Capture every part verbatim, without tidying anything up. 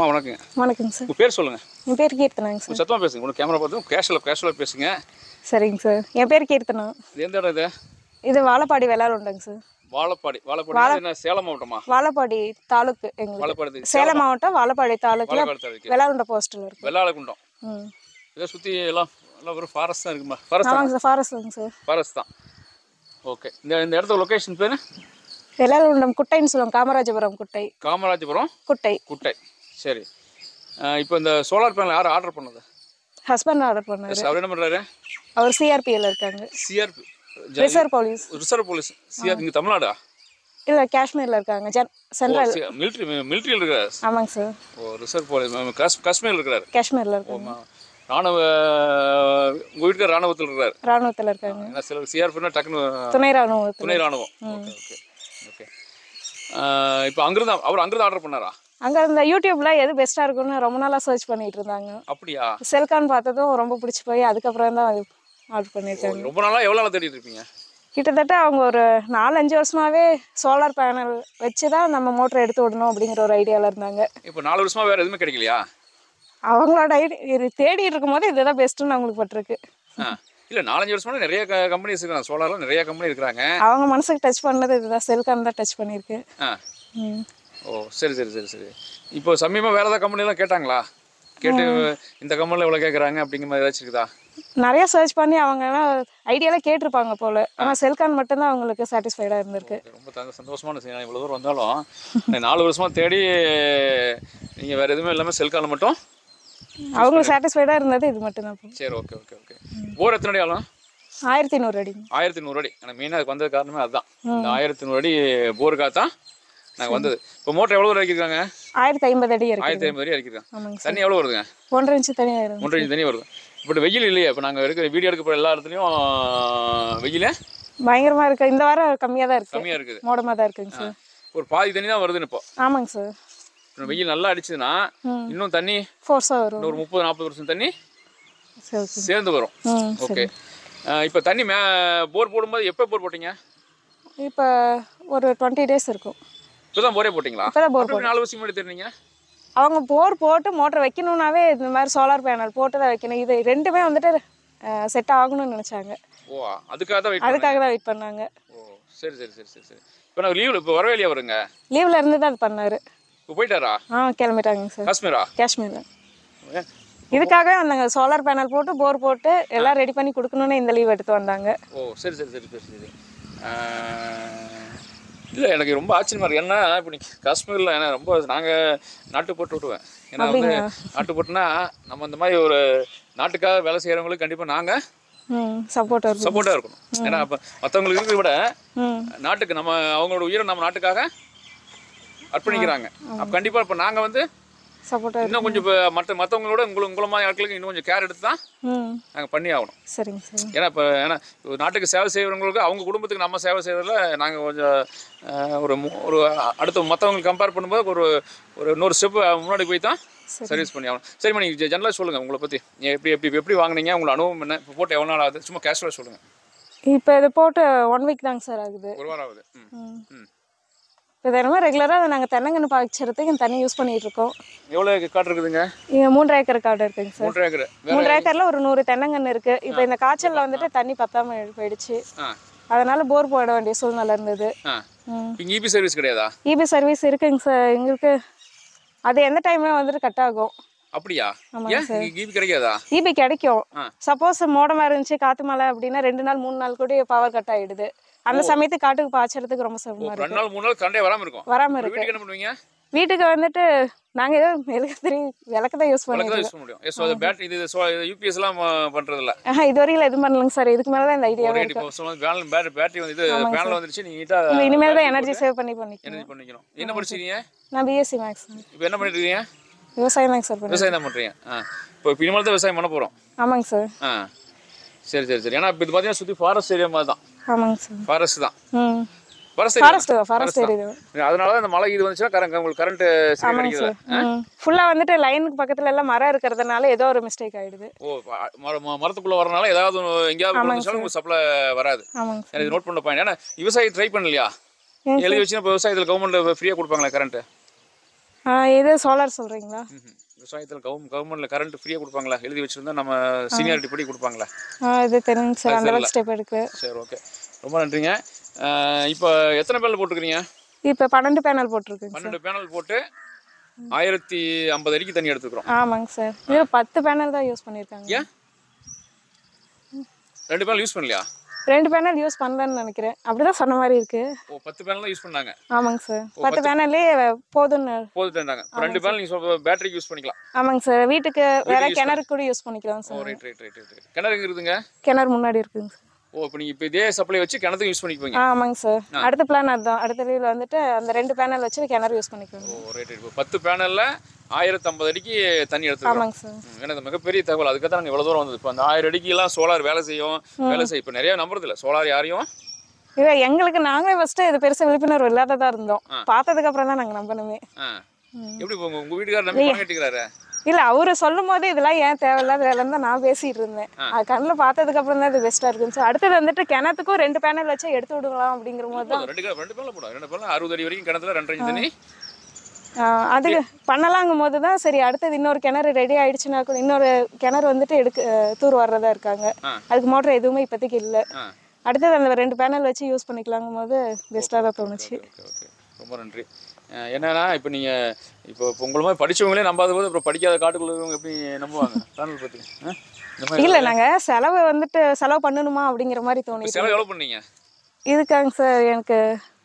வணக்கங்க. வணக்கங்க சார். உங்கள் பேர் சொல்லுங்கள். என் பேர் கீர்த்தனாங்க சார். சத்தமாக பேசுங்க. உங்களுக்கு கேமரா பார்த்து கேஷுவலாக கேஷுவலாக பேசுங்க. சரிங்க சார். என் பேர் கீர்த்தனா. இது எந்த இடம் இது? இது வாழப்பாடி வெள்ளாளுண்டாங்க சார். வாழப்பாடி. வாழப்பாடி என்ன சேலம் மாவட்டமா? வாழப்பாடி தாலுக்கு எங்களுக்கு. வாழப்பாடி சேலம் மாவட்டம் வாழப்பாடி தாலுக்குல வாழப்பாடி வெள்ளாளுண்ட போஸ்ட்டில் இருக்கு. வெள்ளாளகுண்டம். ம். இதை சுற்றி எல்லாம் எல்லாம் ஒரு ஃபாரஸ்ட் தான் இருக்குமா? ஃபாரஸ்ட் ஆமாங்க சார். ஃபாரஸ்ட்டுங்க சார். ஃபாரஸ்ட் தான். ஓகே. இந்த இந்த இடத்துல லொக்கேஷன் பேர்? வெள்ளாளுண்டம் குட்டைன்னு சொல்லுவாங்க. காமராஜபுரம் குட்டை. காமராஜபுரம் குட்டை. குட்டை. சரி. இப்போ இந்த சோலார் பேனல் யார் ஆர்டர் பண்ணது? ஹஸ்பண்ட் ஆர்டர் பண்ணாரு. அவர் என்ன பண்ணுறாரு? அவர் சிஆர்பியில் இருக்காங்க. CRP reserve police. Reserve police. CR இங்கே தமிழ்நாடா? இல்லை காஷ்மீரில் இருக்காங்க. ஜென் சென்ட்ரல் மிலிட்ரி மிலிட்ரியில் இருக்கிறார். ஆமாங்க சார். ஓ ரிசர்வ் போலீஸ் காஷ் காஷ்மீரில் இருக்கிறார். காஷ்மீரில் இருக்காங்க. ராணுவ உங்கள் வீட்டுக்கு ராணுவத்தில் இருக்கிறார். ராணுவத்தில் இருக்காங்க. ஏன்னா சில சிஆர்பின்னா டக்குன்னு துணை ராணுவம். துணை ராணுவம். Okay okay okay. இப்போ அங்கிருந்து அவர் அங்கிருந்து ஆர்டர் பண்ணாரா? அங்கே இந்த யூடியூப்ல எது பெஸ்ட்டாக இருக்குன்னு ரொம்ப நாளாக சர்ச் பண்ணிட்டு இருந்தாங்க. அப்படியா? செல்கான் பார்த்ததும் ரொம்ப பிடிச்சி போய் அதுக்கப்புறம் தான் ஆர்டர் பண்ணியிருக்காங்க. ரொம்ப நாளாக எவ்வளோ நாள் தேடிட்டு இருப்பீங்க? கிட்டத்தட்ட அவங்க ஒரு நாலஞ்சு வருஷமாவே சோலார் பேனல் வச்சு தான் நம்ம மோட்டர் எடுத்து விடணும் அப்படிங்கிற ஒரு ஐடியாவில் இருந்தாங்க. இப்போ நாலு வருஷமா வேறு எதுவுமே கிடைக்கலையா? அவங்களோட ஐடி தேடிட்டு இருக்கும்போது இதுதான் பெஸ்ட்டுன்னு அவங்களுக்கு பட்டிருக்கு. இல்லை நாலஞ்சு வருஷமா நிறைய கம்பெனிஸ் இருக்காங்க. சோலாரில் நிறைய கம்பெனி இருக்கிறாங்க. அவங்க மனசுக்கு டச் பண்ணது இதுதான். செல்கான் தான் டச் பண்ணியிருக்கு. ஆ. ஓ சரி சரி சரி சரி. இப்போ சமீபமாக வேறு ஏதாவது கம்பெனிலாம் கேட்டாங்களா? கேட்டு இந்த கம்பெனியில் எவ்வளோ கேட்குறாங்க அப்படிங்கிற மாதிரி ஏதாச்சும் இருக்குதா? நிறைய சர்ச் பண்ணி அவங்க ஐடியாலாம் கேட்டிருப்பாங்க போல. ஆனால் செல்கான் மட்டும்தான் அவங்களுக்கு சாட்டிஸ்ஃபைடாக இருந்திருக்கு. ரொம்ப சந்தோஷமான விஷயம். இவ்வளோ தூரம் வந்தாலும் நாலு வருஷமாக தேடி நீங்கள் வேறு எதுவுமே இல்லாமல் செல்கான் மட்டும் அவங்களுக்கு சாட்டிஸ்ஃபைடாக இருந்தது இது மட்டும்தான். சரி ஓகே ஓகே ஓகே. போர் எத்தனை அடி ஆகும்? ஆயிரத்தி நூறு அடி. ஆயிரத்தி நூறு அடி. ஆனால் மெயினாக அதுக்கு வந்தது காரணமே அதுதான். இந்த ஆயிரத்தி நூறு அடி போருக்காக தான் நாங்கள் வந்தது. இப்போ மோட்டர் எவ்வளோ இறக்கிருக்காங்க? ஆயிரத்தி ஐம்பது அடி இருக்கு. ஆயிரத்தி ஐம்பது அடி இறக்கிருக்காங்க. தண்ணி எவ்வளோ வருதுங்க? ஒன்றரை இன்ச்சு தண்ணி வரும். ஒன்றரை இன்ச்சு தண்ணி வருது. இப்போ வெயில் இல்லையா? இப்போ நாங்கள் எடுக்கிற வீடியோ எடுக்க போகிற எல்லா இடத்துலையும் வெயில பயங்கரமாக இருக்குது. இந்த வாரம் கம்மியாக தான் இருக்குது. கம்மியாக இருக்குது. மோடமாக தான் இருக்குங்க சார். ஒரு பாதி தண்ணி தான் வருதுன்னு இப்போ. ஆமாங்க சார். இப்போ வெயில் நல்லா அடிச்சதுன்னா இன்னும் தண்ணி ஃபோர்ஸாக வரும். ஒரு முப்பது நாற்பது வருஷம் தண்ணி சேர்ந்து வரும். ஓகே. இப்போ தண்ணி மே போர் போடும்போது எப்போ போர் போட்டிங்க? இப்போ ஒரு டுவெண்ட்டி டேஸ் இருக்கும். இப்போ தான் போரே போட்டிங்களா? இப்போ தான் போர் போட்டு நாலு வருஷம் முன்னாடி தெரியுங்க. அவங்க போர் போட்டு மோட்டர் வைக்கணுன்னாவே இந்த மாதிரி சோலார் பேனல் போட்டு தான் வைக்கணும். இது ரெண்டுமே வந்துட்டு செட் ஆகணும்னு நினச்சாங்க. ஓ அதுக்காக தான் வெயிட் அதுக்காக தான் வெயிட் பண்ணாங்க. ஓ சரி சரி சரி சரி சரி. இப்போ நான் லீவில் இப்போ வரவே இல்லையா? வருங்க லீவில் இருந்து தான் அது பண்ணார். இப்போ போயிட்டாரா? ஆ கிளம்பிட்டாங்க சார். காஷ்மீரா? காஷ்மீரில் இதுக்காகவே வந்தாங்க. சோலார் பேனல் போட்டு போர் போட்டு எல்லாம் ரெடி பண்ணி கொடுக்கணுன்னு இந்த லீவ் எடுத்து வந்தாங்க. ஓ சரி சரி சரி சரி சரி. இல்லை எனக்கு ரொம்ப ஆச்சரியமாக இருக்குது. ஏன்னா இப்போ நீ காஷ்மீரில் ஏன்னா ரொம்ப நாங்கள் நாட்டு போட்டு விட்டுவேன். ஏன்னா வந்து நாட்டு போட்டுனா நம்ம இந்த மாதிரி ஒரு நாட்டுக்காக வேலை செய்கிறவங்களுக்கு கண்டிப்பாக நாங்கள் சப்போர்ட்டாக சப்போர்ட்டாக இருக்கணும். ஏன்னா அப்போ மற்றவங்களுக்கு இருக்கிறத விட நாட்டுக்கு நம்ம அவங்களோட உயிரை நம்ம நாட்டுக்காக அர்ப்பணிக்கிறாங்க. அப்போ கண்டிப்பாக இப்போ நாங்கள் வந்து சப்போர்ட்டாக இன்னும் கொஞ்சம் இப்போ மற்ற மற்றவங்களோட உங்களுக்கு உங்களை மாதிரி ஆட்களுக்கு இன்னும் கொஞ்சம் கேர் எடுத்து தான் நாங்கள் பண்ணி ஆகணும். சரிங்க சார். ஏன்னா இப்போ ஏன்னா நாட்டுக்கு சேவை செய்கிறவங்களுக்கு அவங்க குடும்பத்துக்கு நம்ம சேவை செய்கிறதில் நாங்கள் கொஞ்சம் ஒரு ஒரு அடுத்த மற்றவங்களுக்கு கம்பேர் பண்ணும்போது ஒரு ஒரு இன்னொரு ஸ்டெப்பு முன்னாடி போய் தான் சர்வீஸ் பண்ணி ஆகணும். சரிம்மா நீங்கள் ஜென்ரலாக சொல்லுங்கள் உங்களை பற்றி. எப்படி எப்படி எப்படி வாங்கினீங்க? உங்களை அனுபவம் என்ன? இப்போ போட்டு எவ்வளோ நாள் ஆகுது? சும்மா கேஷுவலாக சொல்லுங்கள். இப்போ இது போட்டு ஒன் வீக் தாங்க சார் ஆகுது. ஒரு வாரம் ஆகுது. ம் ம். இப்போ தினமும் ரெகுலராக நாங்கள் தென்னங்கன்று பாய்ச்சறதுக்கு இந்த தண்ணி யூஸ் பண்ணிட்டு இருக்கோம். எவ்வளோ காடு இருக்குதுங்க? மூன்று ஏக்கர் காடு இருக்குங்க சார். மூன்று ஏக்கர் மூன்று ஏக்கரில் ஒரு நூறு தென்னங்கன்று இருக்குது. இப்போ இந்த காய்ச்சலில் வந்துட்டு தண்ணி பத்தாம போயிடுச்சு. அதனால போர் போட வேண்டிய சூழ்நிலை இருந்தது. இங்கே இபி சர்வீஸ் கிடையாதா? இபி சர்வீஸ் இருக்குங்க சார் எங்களுக்கு. அது எந்த டைமே வந்துட்டு கட் ஆகும். அப்படியா? இபி கிடைக்காதா? இபி கிடைக்கும். சப்போஸ் மோடமாக இருந்துச்சு காற்று மழை அப்படின்னா ரெண்டு நாள் மூணு நாள் கூட பவர் கட் ஆகிடுது. அந்த சமயத்துக்கு காட்டுக்கு பாய்ச்சறதுக்கு ரொம்ப சிரமமா இருக்கு. ரெண்டு நாள் மூணு நாள் கரண்டே வராம இருக்கும். வராம இருக்கு. வீட்டுக்கு என்ன பண்ணுவீங்க? வீட்டுக்கு வந்துட்டு நாங்க ஏதோ எலக்ட்ரி விளக்கு தான் யூஸ் பண்ணுவோம். விளக்கு தான் யூஸ் பண்ண முடியும். ஏ சோ பேட்டரி இது யூபிஎஸ் எல்லாம் பண்றது இல்ல. ஆஹா இது வரையில எதுவும் பண்ணலங்க சார். இதுக்கு மேல தான் இந்த ஐடியா இருக்கு. இப்போ சொன்ன பேனல் பேட்டரி பேட்டரி வந்து இது பேனல் வந்துருச்சு. நீங்க நீட்டா இனிமேல் தான் எனர்ஜி சேவ் பண்ணி பண்ணிக்கணும். எனர்ஜி பண்ணிக்கணும். என்ன படிச்சீங்க? நான் பிஎஸ்சி மேக்ஸ். இப்போ என்ன பண்ணிட்டு இருக்கீங்க? விவசாயம் தான் சார். விவசாயம் தான் பண்றீங்க. ஆ இப்போ இனிமேல் தான் விவசாயம் பண்ண போறோம். ஆமாங்க சார். ஆ சரி சரி சரி. ஏன்னா இப்போ இது பாத்தீங்கன்னா சுத்தி ஃபாரஸ்ட் ஏரியா மாதிரி தான். ஆமாங்க சார். ஃபாரஸ்ட் தான். ம் ஃபாரஸ்ட் ஃபாரஸ்ட் ஃபாரஸ்ட் ஏரியா. அதனால தான் இந்த மழை இது வந்துச்சுனா கரண்ட் உங்களுக்கு கரண்ட் சரியா கிடைக்குது. ஃபுல்லா வந்துட்டு லைனுக்கு பக்கத்துல எல்லாம் மரம் இருக்கிறதுனால ஏதோ ஒரு மிஸ்டேக் ஆயிடுது. ஓ மரத்துக்குள்ள வரனால ஏதாவது எங்கயாவது போனாலும் உங்களுக்கு சப்ளை வராது. ஆமாங்க சார். இது நோட் பண்ண பாயிண்ட். ஏன்னா விவசாயி ட்ரை பண்ணலையா? எழுதி வச்சுனா விவசாயத்துல கவர்மெண்ட் ஃப்ரீயா கொடுப்பாங்களா கரண்ட்? இது சோலார் சொல்கிறீங்களா? விவசாயத்தில் கவர்மெண்ட் கவர்மெண்ட்டில் கரண்ட் ஃப்ரீயாக கொடுப்பாங்களா? எழுதி வச்சுருந்தா நம்ம சீனியாரிட்டி படி கொடுப்பாங்களா? இது தெரியுங்க சார், அந்த அளவுக்கு ஸ்டெப் எடுக்கு. சரி, ஓகே, ரொம்ப நன்றிங்க. இப்போ எத்தனை பேனல் போட்டுருக்கீங்க? இப்போ பன்னெண்டு பேனல் போட்டிருக்குங்க. பன்னெண்டு பேனல் போட்டு ஆயிரத்தி ஐம்பது அடிக்கு தண்ணி எடுத்துக்கிறோம். ஆமாங்க சார். இது பத்து பேனல் தான் யூஸ் பண்ணியிருக்காங்க. ஏன் ரெண்டு பேனல் யூஸ் பண்ணலையா? ரெண்டு பேனல் யூஸ் பண்ணலன்னு நினைக்கிறேன், அப்படிதான் சொன்ன மாதிரி இருக்கு. ஓ, பத்து பேனல் தான் யூஸ் பண்ணாங்க. ஆமாங்க சார், பத்து பேனல்லே போதும்னு போதுட்டாங்க. ரெண்டு பேனல் நீங்க பேட்டரிக்கு யூஸ் பண்ணிக்கலாம். ஆமாங்க சார், வீட்டுக்கு வேற கிணறு கூட யூஸ் பண்ணிக்கலாம் சார். ஓ, ரைட் ரைட் ரைட் ரைட். கிணறு எங்க இருக்குங்க? கிணறு முன்னாடி இருக்குங்க சார். ஓ, இப்போ நீங்க இப்போ இதே சப்ளை வச்சு கிணத்துக்கு யூஸ் பண்ணிப்பீங்க. ஆமாங்க சார், அடுத்த பிளான் அதுதான். அடுத்த வீடியோல வந்துட்டு அந்த ரெண்டு பேனல் வச்சு கிணறு யூஸ் பண்ணிக்கலாம். ஓ, ரைட் ரைட். இப்போ பத்து பேனல்ல ஆயிரத்தி ஐம்பது அடிக்கு தண்ணி எடுத்துக்கலாம். ஆமாங்க சார். எனக்கு மிகப்பெரிய தகவல். அதுக்காக தான் நாங்கள் இவ்வளோ தூரம் வந்தது. இப்போ அந்த ஆயிரம் அடிக்கெல்லாம் சோலார் வேலை செய்யும் வேலை செய்யும் இப்போ நிறைய நம்புறது இல்லை சோலார் யாரையும். இல்லை, எங்களுக்கு நாங்களே ஃபஸ்ட்டு இது பெருசாக விழிப்புணர்வு இல்லாததாக இருந்தோம். பார்த்ததுக்கு அப்புறம் தான் நாங்கள் நம்பணுமே. எப்படி உங்க உங்க வீட்டுக்காரர் நம்பி பணம் கட்டிக்கிறாரு? இல்லை, அவரு சொல்லும் போது இதெல்லாம் ஏன் தேவையில்லாத வேலைன்னு தான் நான் பேசிட்டு இருந்தேன். அது கண்ணில் பார்த்ததுக்கு அப்புறம் தான் இது பெஸ்ட்டாக இருக்குன்னு சார். அடுத்தது வந்துட்டு கிணத்துக்கும் ரெண்டு பேனல் வச்சு எடுத்து விடுக்கலாம் அப்படிங்கிற போது தான் ரெண்டு ரெண்டு பேனல் போடும். ரெண்டு பேனல் அறுபது அடி வரைக்கும் கிணத்துல ரெண்டு அஞ்சு தண்ணி அது பண்ணலாங்கும் போது தான் சரி, அடுத்தது இன்னொரு கிணறு ரெடி ஆயிடுச்சுன்னா கூட இன்னொரு கிணறு வந்துட்டு எடுக்க தூர் வர்றதா இருக்காங்க. அதுக்கு மோட்டர் எதுவுமே இப்போதைக்கு இல்லை. அடுத்தது அந்த ரெண்டு பேனல் வச்சு யூஸ் பண்ணிக்கலாங்கும் போது பெஸ்ட்டாக தான் தோணுச்சு. ரொம்ப நன்றி. என்னன்னா இப்போ நீங்கள் இப்போ உங்களை மாதிரி படித்தவங்களே நம்பாத போது அப்புறம் படிக்காத காட்டுக்குள்ளவங்க எப்படி நம்புவாங்க பேனல் பற்றி? இல்லை, நாங்கள் செலவு வந்துட்டு செலவு பண்ணணுமா அப்படிங்கிற மாதிரி தோணுது. செலவு எவ்வளோ பண்ணீங்க இதுக்காங்க சார்? எனக்கு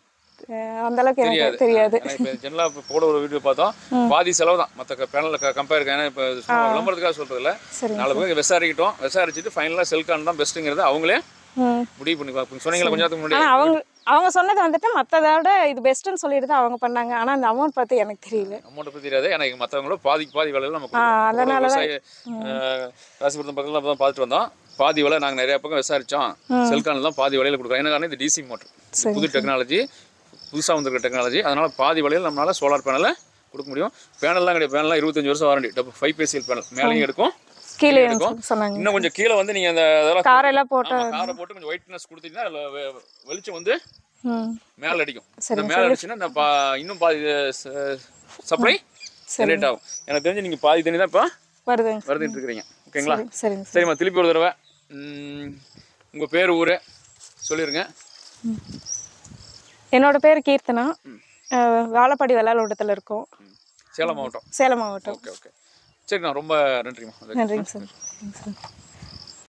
அந்த அளவுக்கு எனக்கு தெரியாது. இப்போ ஜெனரலாக இப்போ போட ஒரு வீடியோ பார்த்தோம், பாதி செலவு தான் மற்ற பேனலில் கம்பேர். ஏன்னா இப்போ விளம்பரத்துக்காக சொல்கிறதில்ல, நாலு பேருக்கு விசாரிக்கிட்டோம். விசாரிச்சுட்டு ஃபைனலாக செல்கான் தான் பெஸ்ட்டுங்கிறது அவங்களே முடிவு பண்ணி பார்ப்போம். சொன்னீங்களா கொஞ்சம் நேரத்துக்கு முன்னாடி? அவங்க அவங்க சொன்னது வந்துட்டு மற்றதோட இது பெஸ்ட்டுன்னு சொல்லிட்டு தான் அவங்க பண்ணாங்க. ஆனால் அந்த அமௌண்ட் பார்த்து எனக்கு தெரியல. அமௌண்ட் பற்றி தெரியாது. எனக்கு மற்றவங்களும் பாதிக்கு பாதி வேலையில் நம்ம அதனால ராசிபுரத்தம் பக்கத்தில் தான் பார்த்துட்டு வந்தோம். பாதி வேலை நாங்கள் நிறைய பக்கம் விசாரித்தோம். செல்கானில் தான் பாதி வேலையில் கொடுக்குறோம். என்ன காரணம், இது டிசி மோட்டர், புது டெக்னாலஜி, புதுசாக வந்துருக்க டெக்னாலஜி. அதனால் பாதி வேலையில் நம்மளால் சோலார் பேனலை கொடுக்க முடியும். பேனல்லாம் கிடையாது. பேனல்லாம் இருபத்தஞ்சு வருஷம் வாரண்டி. டப்பு ஃபைவ் பேசியல் பேனல் மேலேயும் எடுக்கும், கீழே எடுக்கும். இன்னும் கொஞ்சம் கீழே வந்து நீங்கள் அந்த அதெல்லாம் காரெல்லாம் போட்டு காரை போட்டு கொஞ்சம் ஒயிட்னஸ் கொடுத்தீங்கன்னா அதில் வெளிச்சம் வந்து மேலே அடிக்கும். இந்த மேலே அடிச்சுன்னா இந்த பா இன்னும் பாதி சப்ளை ஜெனரேட் ஆகும். எனக்கு தெரிஞ்சு நீங்கள் பாதி தண்ணி தான் இப்போ வருது வருதுன்னு இருக்கிறீங்க. ஓகேங்களா? சரிங்க. சரிம்மா, திருப்பி ஒரு தடவை உங்கள் பேர் ஊர் சொல்லிடுங்க. என்னோட பேர் கீர்த்தனா, வாழப்பாடி வெள்ளாளோட்டத்தில் இருக்கோம், சேலம் மாவட்டம். சேலம் மாவட்டம். ஓகே ஓகே சரிண்ணா, ரொம்ப நன்றிம்மா. நன்றிங்க சார்.